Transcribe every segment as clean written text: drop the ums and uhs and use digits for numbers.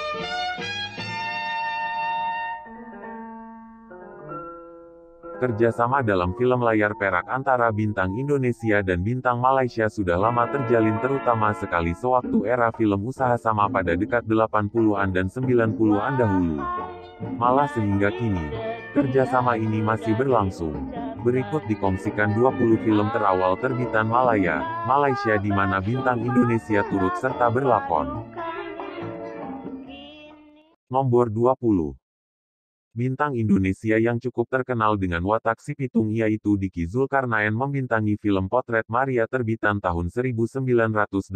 Kerjasama dalam film layar perak antara bintang Indonesia dan bintang Malaysia sudah lama terjalin, terutama sekali sewaktu era film usaha sama pada dekat 80-an dan 90-an dahulu. Malah sehingga kini, kerjasama ini masih berlangsung. Berikut dikongsikan 20 film terawal terbitan Malaysia di mana bintang Indonesia turut serta berlakon. Nomor 20. Bintang Indonesia yang cukup terkenal dengan watak si pitung yaitu Diki Zulkarnaen membintangi film Potret Maria terbitan tahun 1980.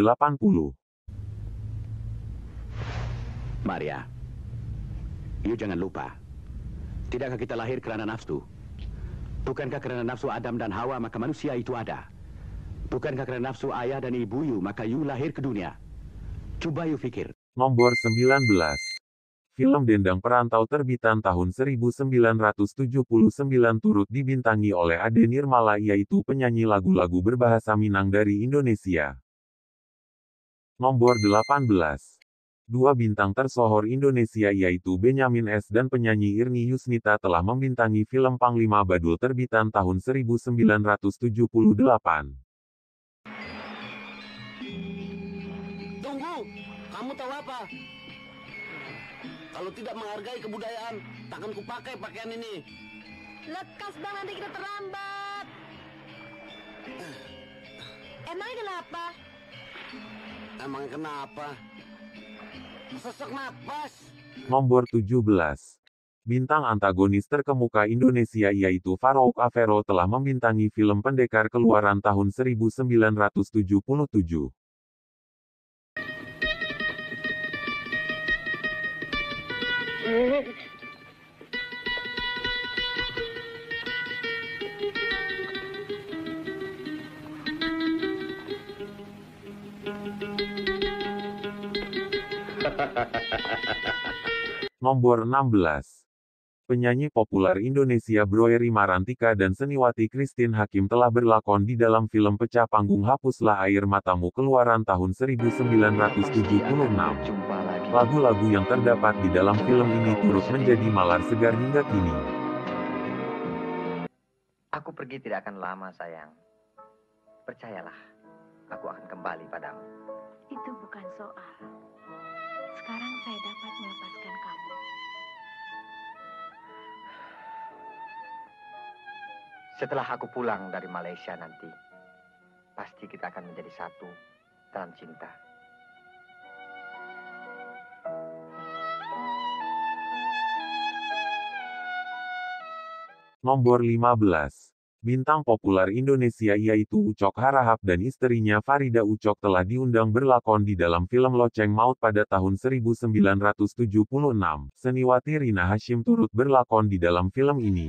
Maria, you jangan lupa, tidakkah kita lahir karena nafsu? Bukankah karena nafsu Adam dan Hawa maka manusia itu ada? Bukankah karena nafsu ayah dan ibu you maka you lahir ke dunia? Coba you pikir. Nomor 19. Film Dendang Perantau terbitan tahun 1979 turut dibintangi oleh Ade Nirmala yaitu penyanyi lagu-lagu berbahasa Minang dari Indonesia. Nomor 18. Dua bintang tersohor Indonesia yaitu Benyamin S. dan penyanyi Irni Yusnita telah membintangi film Panglima Badul terbitan tahun 1978. Tunggu, kamu tahu apa? Kalau tidak menghargai kebudayaan, takkan kupakai pakaian ini. Lekas bang, nanti kita terlambat. Emangnya kenapa? Emang kenapa? Sesak napas. Nomor 17. Bintang antagonis terkemuka Indonesia yaitu Farouk Avero telah membintangi film Pendekar keluaran tahun 1977. Nomor 16. Penyanyi populer Indonesia Broery Marantika dan seniwati Christine Hakim telah berlakon di dalam film Pecah Panggung Hapuslah Air Matamu keluaran tahun 1976. Lagu-lagu yang terdapat di dalam film ini turut menjadi malar segar hingga kini. Aku pergi tidak akan lama, sayang. Percayalah, aku akan kembali padamu. Itu bukan soal. Sekarang saya dapat melepaskan kamu. Setelah aku pulang dari Malaysia nanti, pasti kita akan menjadi satu dalam cinta. Nomor 15. Bintang populer Indonesia yaitu Ucok Harahap dan istrinya Farida Ucok telah diundang berlakon di dalam film Loceng Maut pada tahun 1976. Seniwati Rina Hasyim turut berlakon di dalam film ini.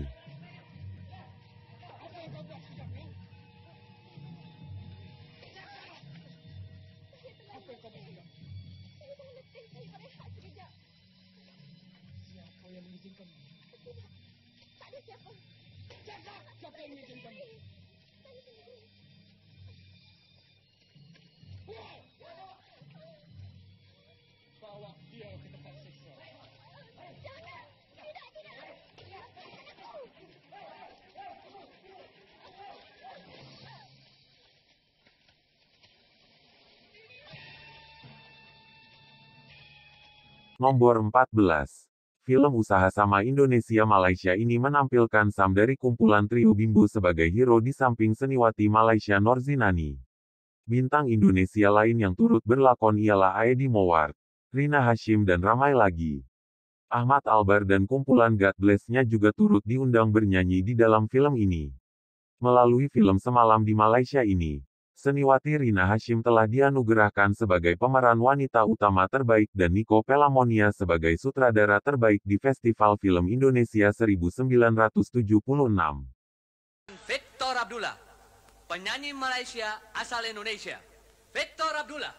Nomor 14. Film usaha sama Indonesia-Malaysia ini menampilkan Sam dari kumpulan trio Bimbo sebagai hero di samping seniwati Malaysia Norzinani. Bintang Indonesia lain yang turut berlakon ialah Aedy Mowart, Rina Hasyim dan ramai lagi. Ahmad Albar dan kumpulan God Bless-nya juga turut diundang bernyanyi di dalam film ini. Melalui film Semalam di Malaysia ini, seniwati Rina Hasyim telah dianugerahkan sebagai pemeran wanita utama terbaik dan Nico Pelamonia sebagai sutradara terbaik di Festival Film Indonesia 1976. Victor Abdullah, penyanyi Malaysia asal Indonesia. Victor Abdullah.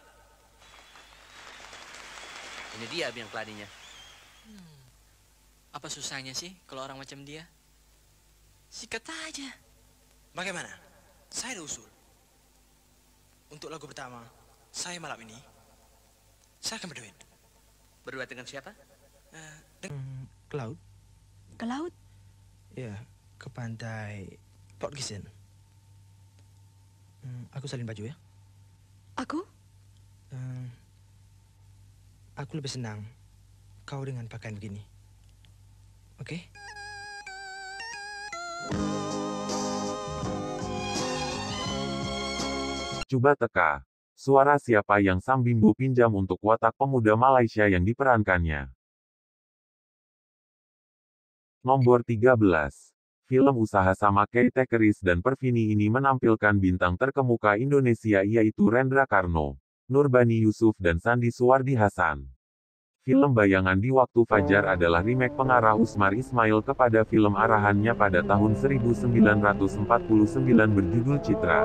Ini dia biang keladinya. Apa susahnya sih kalau orang macam dia? Sikat aja. Bagaimana? Saya ada usul. Untuk lagu pertama, saya malam ini, saya akan berduet Berdua dengan siapa? Ke laut? Ke laut? Ya, ke pantai Port Gissen. Aku salin baju ya. Aku? Aku lebih senang kau dengan pakaian begini. Oke? Coba teka. Suara siapa yang Sam Bimbo pinjam untuk watak pemuda Malaysia yang diperankannya? Nomor 13. Film usaha sama Keita Keris dan Pervini ini menampilkan bintang terkemuka Indonesia yaitu Rendra Karno, Nurbani Yusuf dan Sandi Suwardi Hasan. Film Bayangan di Waktu Fajar adalah remake pengarah Usmar Ismail kepada film arahannya pada tahun 1949 berjudul Citra.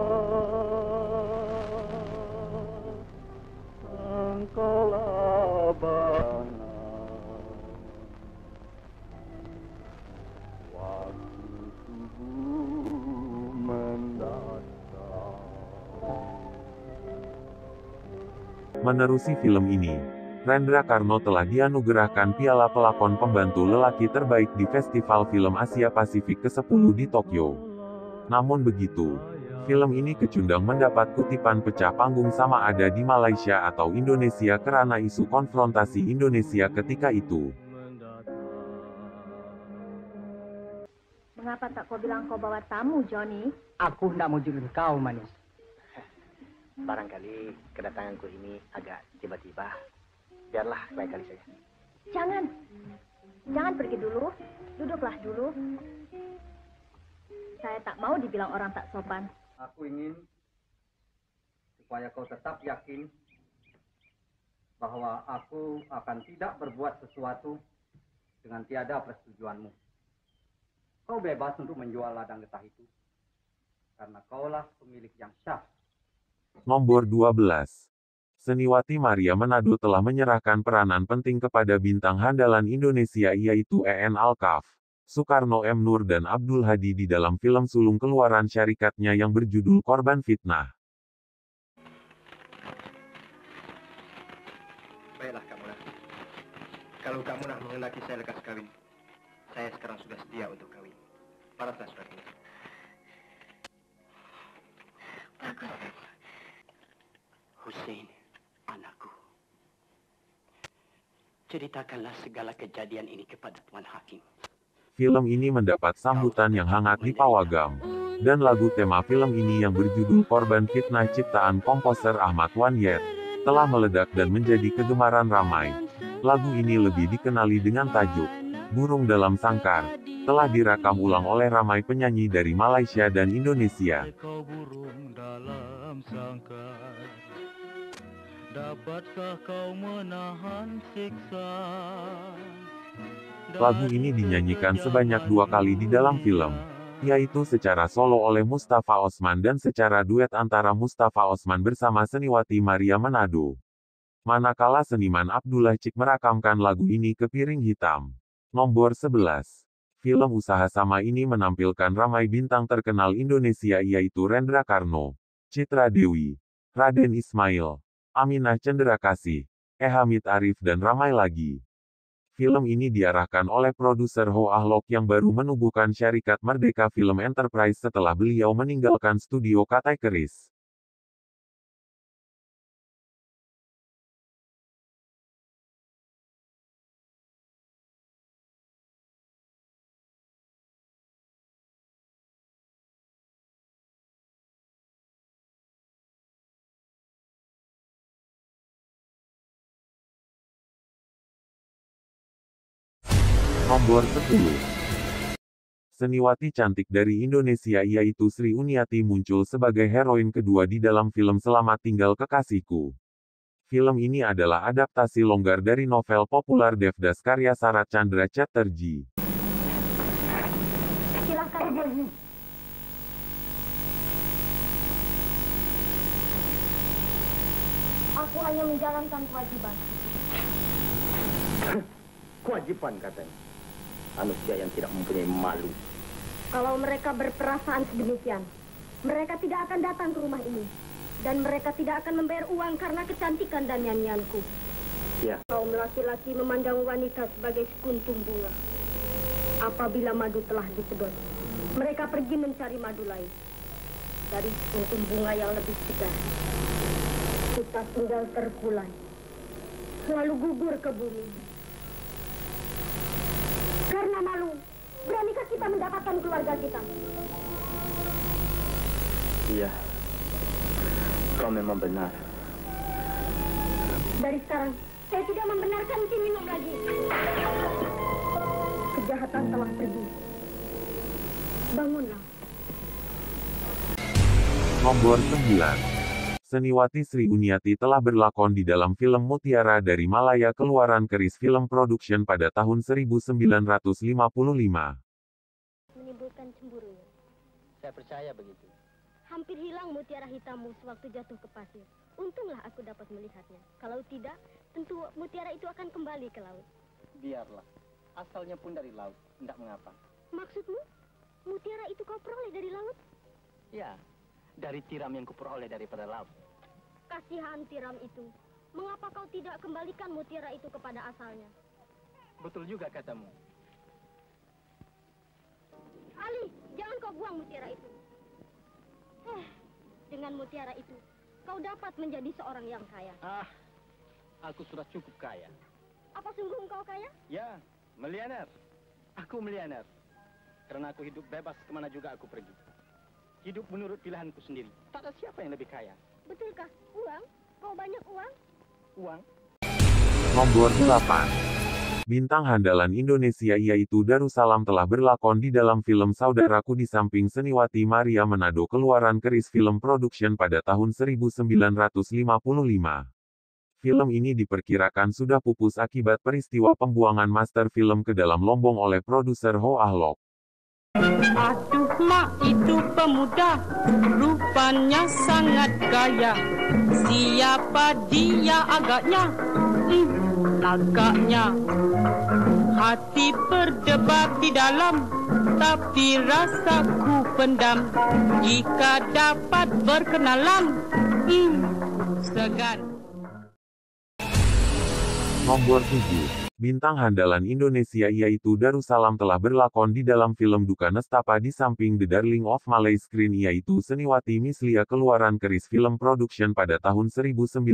Menerusi film ini, Rendra Karno telah dianugerahkan Piala Pelakon Pembantu Lelaki Terbaik di Festival Film Asia Pasifik ke-10 di Tokyo. Namun begitu, film ini kecundang mendapat kutipan pecah panggung sama ada di Malaysia atau Indonesia karena isu konfrontasi Indonesia ketika itu. Mengapa tak kau bilang kau bawa tamu, Johnny? Aku hendak mewujudkan kau, manis. Barangkali kedatanganku ini agak tiba-tiba. Biarlah lain kali saja. Jangan pergi dulu. Duduklah dulu. Saya tak mau dibilang orang tak sopan. Aku ingin supaya kau tetap yakin bahwa aku akan tidak berbuat sesuatu dengan tiada persetujuanmu. Kau bebas untuk menjual ladang getah itu, karena kaulah pemilik yang syah. Nomor 12. Seniwati Maria Manado telah menyerahkan peranan penting kepada bintang handalan Indonesia yaitu EN Alkaf, Soekarno M. Nur dan Abdul Hadi di dalam film sulung keluaran syarikatnya yang berjudul Korban Fitnah. Baiklah kamu nak. Kalau kamu nak menghendaki saya lekas kawin, saya sekarang sudah sedia untuk kawin. Paraslah surat ini. Hussein, anakku. Ceritakanlah segala kejadian ini kepada Tuan Hakim. Film ini mendapat sambutan yang hangat di Pawagam. Dan lagu tema film ini yang berjudul Korban Fitnah ciptaan komposer Ahmad Wanyet, telah meledak dan menjadi kegemaran ramai. Lagu ini lebih dikenali dengan tajuk Burung Dalam Sangkar, telah direkam ulang oleh ramai penyanyi dari Malaysia dan Indonesia. Dapatkah kau menahan siksa? Lagu ini dinyanyikan sebanyak 2 kali di dalam film, yaitu secara solo oleh Mustafa Osman dan secara duet antara Mustafa Osman bersama seniwati Maria Manado. Manakala seniman Abdullah Cik merakamkan lagu ini ke piring hitam. Nomor 11. Film usaha sama ini menampilkan ramai bintang terkenal Indonesia yaitu Rendra Karno, Citra Dewi, Raden Ismail, Aminah Cenderakasih, Hamid Arif dan ramai lagi. Film ini diarahkan oleh produser Ho Ahlok yang baru menubuhkan syarikat Merdeka Film Enterprise setelah beliau meninggalkan studio Keita Keris. Nomor 10. Seniwati cantik dari Indonesia yaitu Sri Uniati muncul sebagai heroin kedua di dalam film Selamat Tinggal Kekasihku. Film ini adalah adaptasi longgar dari novel populer Devdas karya Sarat Chandra Chatterjee. Silakan Johnny. Aku hanya menjalankan kewajiban. Kewajiban katanya. Manusia yang tidak mempunyai malu. Kalau mereka berperasaan sedemikian, mereka tidak akan datang ke rumah ini. Dan mereka tidak akan membayar uang karena kecantikan dan nyanyianku. Ya. Kaum laki-laki memandang wanita sebagai sekuntum bunga. Apabila madu telah disedot, mereka pergi mencari madu lain dari sekuntum bunga yang lebih segar. Kita tinggal terkulai, selalu gugur ke bumi. Karena malu, beranikah kita mendapatkan keluarga kita? Iya, kau memang benar. Dari sekarang, saya tidak membenarkan si minum lagi. Kejahatan telah pergi. Bangunlah. Nomor 9. Seniwati Sri Uniati telah berlakon di dalam film Mutiara dari Malaya keluaran Keris Film Production pada tahun 1955. Menimbulkan cemburu. Saya percaya begitu. Hampir hilang mutiara hitammu sewaktu jatuh ke pasir. Untunglah aku dapat melihatnya. Kalau tidak, tentu mutiara itu akan kembali ke laut. Biarlah. Asalnya pun dari laut. Tidak mengapa. Maksudmu? Mutiara itu kau peroleh dari laut? Ya, dari tiram yang kuperoleh daripada laut. Kasihan tiram itu. Mengapa kau tidak kembalikan mutiara itu kepada asalnya? Betul juga katamu. Ali, jangan kau buang mutiara itu. Dengan mutiara itu, kau dapat menjadi seorang yang kaya. Aku sudah cukup kaya. Apa sungguh engkau kaya? Ya, miliuner. Aku miliuner. Karena aku hidup bebas kemana juga aku pergi. Hidup menurut pilihanku sendiri. Tak ada siapa yang lebih kaya. Betulkah? Uang? Kau banyak uang? Uang? Nomor 8. Bintang handalan Indonesia yaitu Darussalam telah berlakon di dalam film Saudaraku di samping Seniwati Maria Manado keluaran Keris Film Production pada tahun 1955. Film ini diperkirakan sudah pupus akibat peristiwa pembuangan master film ke dalam Lombong oleh produser Ho Ahlok. Aduh mak itu pemuda, rupanya sangat gaya. Siapa dia agaknya? Lagaknya. Hati berdebar di dalam, tapi rasaku pendam. Jika dapat berkenalan, segan. Nomor 7. Bintang handalan Indonesia yaitu Darussalam telah berlakon di dalam film Duka Nestapa di samping The Darling of Malay Screen yaitu Seniwati Mislia keluaran Keris Film Production pada tahun 1955.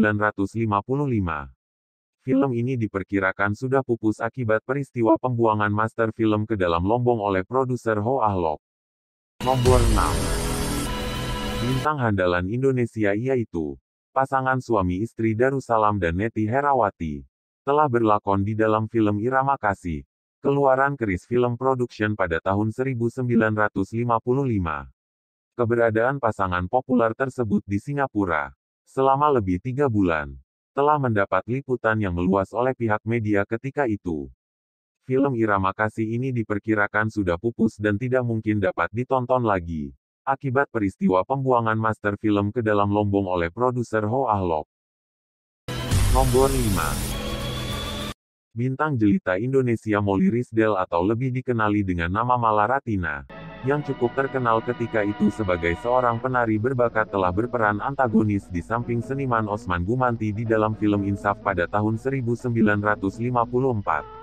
Film ini diperkirakan sudah pupus akibat peristiwa pembuangan master film ke dalam Lombong oleh produser Ho Ahlok. Nomor 6. Bintang handalan Indonesia yaitu pasangan suami istri Darussalam dan Neti Herawati telah berlakon di dalam film Irama Kasih, keluaran Keris Film Production pada tahun 1955. Keberadaan pasangan populer tersebut di Singapura selama lebih 3 bulan telah mendapat liputan yang meluas oleh pihak media ketika itu. Film Irama Kasih ini diperkirakan sudah pupus dan tidak mungkin dapat ditonton lagi, akibat peristiwa pembuangan master film ke dalam Lombong oleh produser Ho Ahlok. Nomor 5. Bintang jelita Indonesia Molly Rizal atau lebih dikenali dengan nama Mala Ratina, yang cukup terkenal ketika itu sebagai seorang penari berbakat telah berperan antagonis di samping seniman Osman Gumanti di dalam film Insaf pada tahun 1954.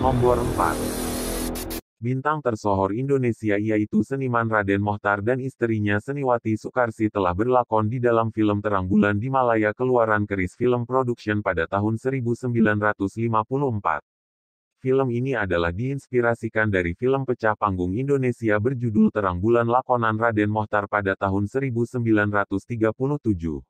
Nomor 4. Bintang tersohor Indonesia yaitu seniman Raden Mochtar dan istrinya Seniwati Soekarsi telah berlakon di dalam film Terang Bulan di Malaya keluaran Keris Film Production pada tahun 1954. Film ini adalah diinspirasikan dari film pecah panggung Indonesia berjudul Terang Bulan lakonan Raden Mochtar pada tahun 1937.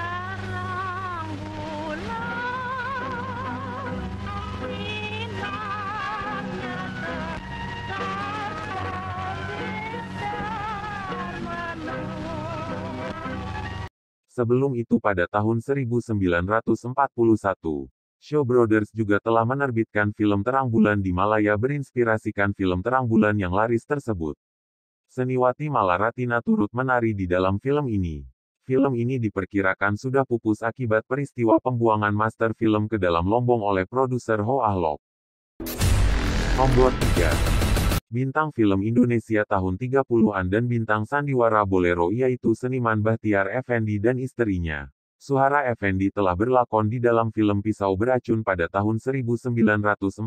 Sebelum itu pada tahun 1941, Shaw Brothers juga telah menerbitkan film Terang Bulan di Malaya berinspirasikan film Terang Bulan yang laris tersebut. Seniwati Malaratina turut menari di dalam film ini. Film ini diperkirakan sudah pupus akibat peristiwa pembuangan master film ke dalam Lombong oleh produser Ho Ah Lock. Nomor 3. Bintang film Indonesia tahun 30-an dan bintang sandiwara bolero yaitu seniman Bahtiar Effendi dan istrinya. Suhara Effendi telah berlakon di dalam film Pisau Beracun pada tahun 1948.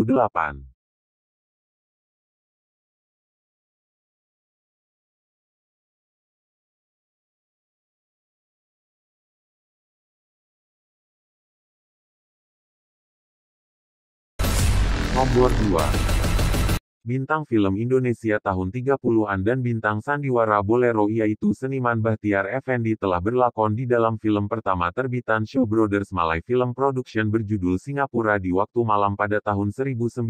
Nomor 2. Bintang film Indonesia tahun 30-an dan bintang sandiwara bolero yaitu seniman Bahtiar Effendi telah berlakon di dalam film pertama terbitan Shaw Brothers Malay Film Production berjudul Singapura di Waktu Malam pada tahun 1947.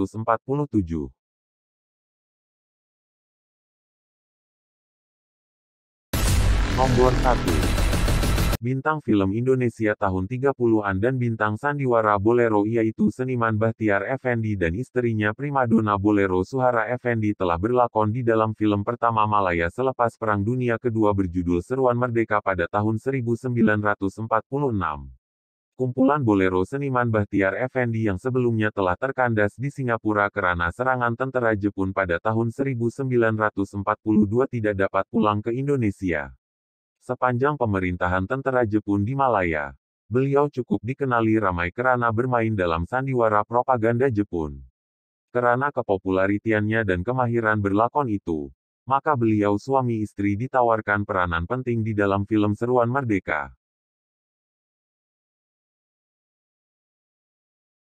Nomor 1. Bintang film Indonesia tahun 30-an dan bintang sandiwara bolero yaitu seniman Bahtiar Effendi dan istrinya primadona bolero Suhara Effendi telah berlakon di dalam film pertama Malaya selepas Perang Dunia Kedua berjudul Seruan Merdeka pada tahun 1946. Kumpulan bolero seniman Bahtiar Effendi yang sebelumnya telah terkandas di Singapura karena serangan tentara Jepun pada tahun 1942 tidak dapat pulang ke Indonesia. Sepanjang pemerintahan tentara Jepun di Malaya, beliau cukup dikenali ramai karena bermain dalam sandiwara propaganda Jepun. Karena kepopularitiannya dan kemahiran berlakon itu, maka beliau suami istri ditawarkan peranan penting di dalam film Seruan Merdeka.